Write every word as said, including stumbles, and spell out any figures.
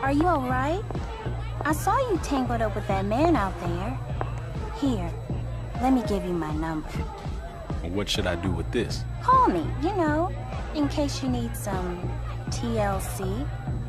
Are you all right? I saw you tangled up with that man out there. Here, let me give you my number. What should I do with this? Call me, you know, in case you need some T L C.